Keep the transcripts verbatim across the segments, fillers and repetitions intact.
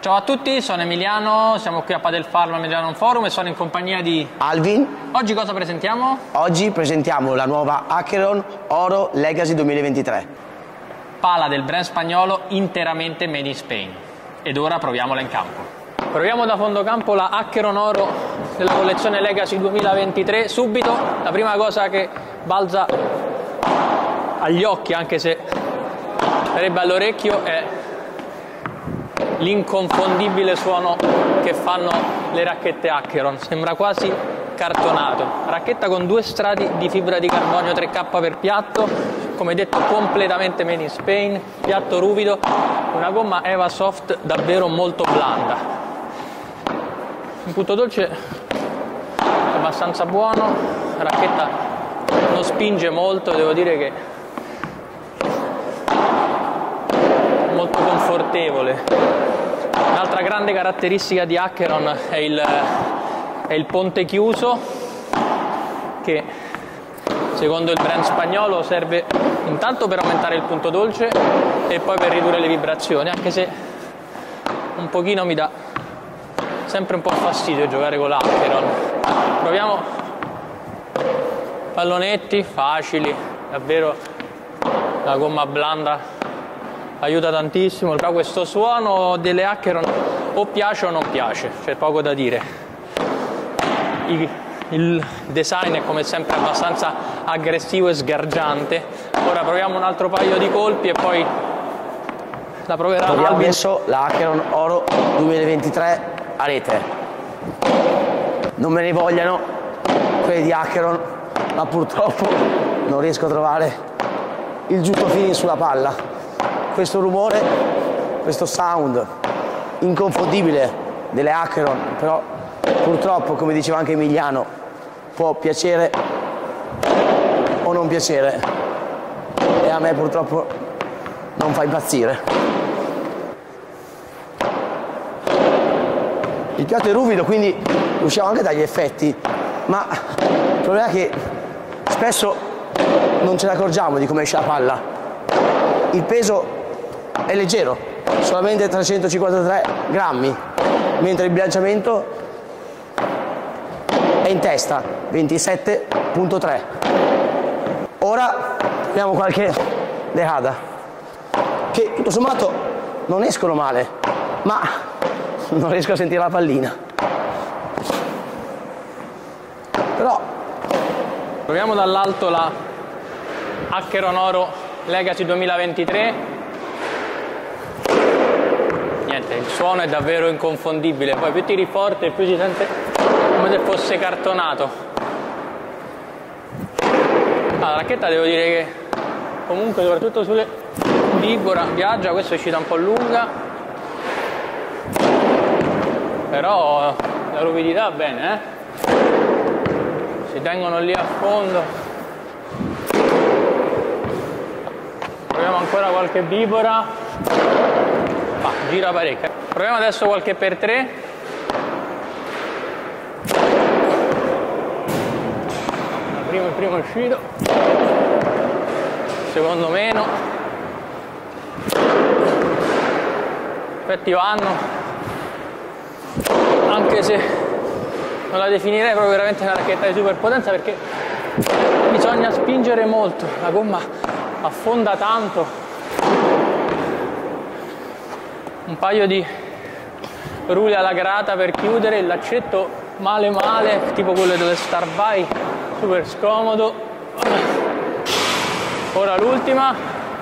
Ciao a tutti, sono Emiliano, siamo qui a Padel Farm a Mediano Forum e sono in compagnia di Alvin. Oggi cosa presentiamo? Oggi presentiamo la nuova Acheron Oro Legacy duemilaventitré. Pala del brand spagnolo interamente made in Spain. Ed ora proviamola in campo. Proviamo da fondo campo la Acheron Oro della collezione Legacy duemilaventitré. Subito la prima cosa che balza agli occhi, anche se sarebbe all'orecchio, è l'inconfondibile suono che fanno le racchette Acheron. Sembra quasi cartonato. Racchetta con due strati di fibra di carbonio tre K per piatto, come detto completamente made in Spain, piatto ruvido, una gomma Eva Soft davvero molto blanda. Il punto dolce è abbastanza buono, la racchetta non spinge molto, devo dire che è molto confortevole. Un'altra grande caratteristica di Acheron è il, è il ponte chiuso, che secondo il brand spagnolo serve intanto per aumentare il punto dolce e poi per ridurre le vibrazioni, anche se un pochino mi dà sempre un po' fastidio giocare con l'Acheron. Proviamo pallonetti facili, davvero la gomma blanda aiuta tantissimo, però questo suono delle Acheron o piace o non piace, c'è poco da dire. I, il design è come sempre abbastanza aggressivo e sgargiante. Ora proviamo un altro paio di colpi e poi la proverà Proviamo Alvin. adesso la Acheron Oro duemilaventitré a rete. Non me ne vogliano quelli di Acheron, ma purtroppo non riesco a trovare il giusto feeling sulla palla. Questo rumore, questo sound inconfondibile delle Acheron, però purtroppo, come diceva anche Emiliano, può piacere o non piacere, e a me purtroppo non fa impazzire. Il piatto è ruvido, quindi riusciamo anche dagli effetti, ma il problema è che spesso non ce ne accorgiamo di come esce la palla. Il peso è leggero, solamente trecentocinquantatré grammi, mentre il bilanciamento è in testa, ventisette virgola tre. Ora abbiamo qualche dehada, che tutto sommato non escono male, ma non riesco a sentire la pallina. Però proviamo dall'alto la Acheron Oro Legacy duemilaventitré. Niente, il suono è davvero inconfondibile, poi più tiri forte più si sente come se fosse cartonato. Ah, la racchetta devo dire che comunque soprattutto sulle Vibora viaggia, questa è uscita un po' lunga, però la ruvidità bene, eh? Si tengono lì a fondo. Proviamo ancora qualche Vibora. Ah, gira parecchio. Proviamo adesso qualche per tre. Il primo, il primo è uscito. Il secondo meno. Effetti vanno. Anche se non la definirei proprio veramente una racchetta di superpotenza, perché bisogna spingere molto. La gomma affonda tanto. Un paio di rulli alla grata per chiudere, il laccetto male male, tipo quello delle Star By, super scomodo. Ora l'ultima,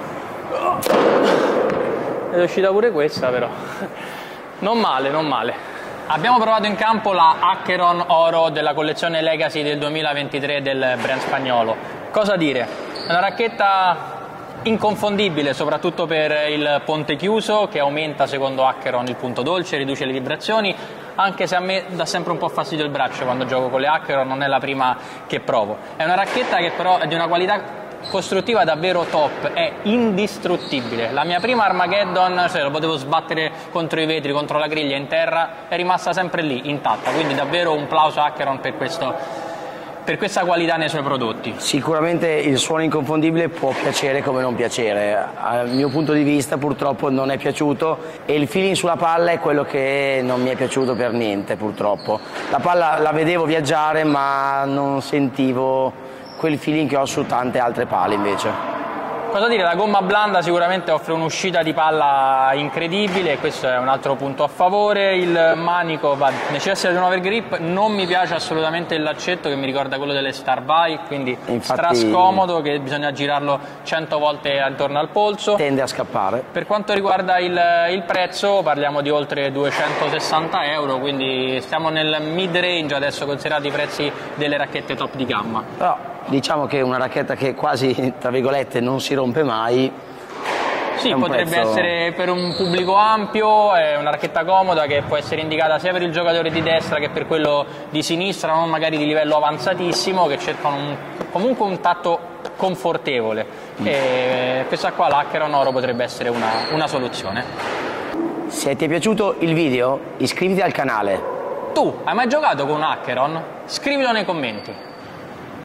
ed è uscita pure questa, però non male, non male. Abbiamo provato in campo la Acheron Oro della collezione Legacy del duemilaventitré del brand spagnolo. Cosa dire? È una racchetta inconfondibile, soprattutto per il ponte chiuso, che aumenta secondo Acheron il punto dolce, riduce le vibrazioni, anche se a me dà sempre un po' fastidio il braccio quando gioco con le Acheron, non è la prima che provo. È una racchetta che però è di una qualità costruttiva davvero top, è indistruttibile. La mia prima Armageddon, cioè lo potevo sbattere contro i vetri, contro la griglia in terra, è rimasta sempre lì, intatta, quindi davvero un plauso a Acheron per questo per questa qualità nei suoi prodotti? Sicuramente il suono inconfondibile può piacere come non piacere, dal mio punto di vista purtroppo non è piaciuto e il feeling sulla palla è quello che non mi è piaciuto per niente purtroppo. La palla la vedevo viaggiare ma non sentivo quel feeling che ho su tante altre palle invece. Cosa dire, la gomma blanda sicuramente offre un'uscita di palla incredibile e questo è un altro punto a favore. Il manico va, necessita di un overgrip, non mi piace assolutamente il laccetto che mi ricorda quello delle Starbike, quindi Infatti, strascomodo che bisogna girarlo cento volte attorno al polso. Tende a scappare. Per quanto riguarda il, il prezzo parliamo di oltre duecentosessanta euro, quindi stiamo nel mid range adesso considerati i prezzi delle racchette top di gamma. Però diciamo che è una racchetta che quasi, tra virgolette, non si rompe mai. Sì, potrebbe prezzo... essere per un pubblico ampio, è una racchetta comoda che può essere indicata sia per il giocatore di destra che per quello di sinistra, non magari di livello avanzatissimo, che cercano un, comunque un tatto confortevole. Mm. E questa qua, l'Acheron Oro, potrebbe essere una, una soluzione. Se ti è piaciuto il video, iscriviti al canale. Tu hai mai giocato con un Acheron? Scrivilo nei commenti.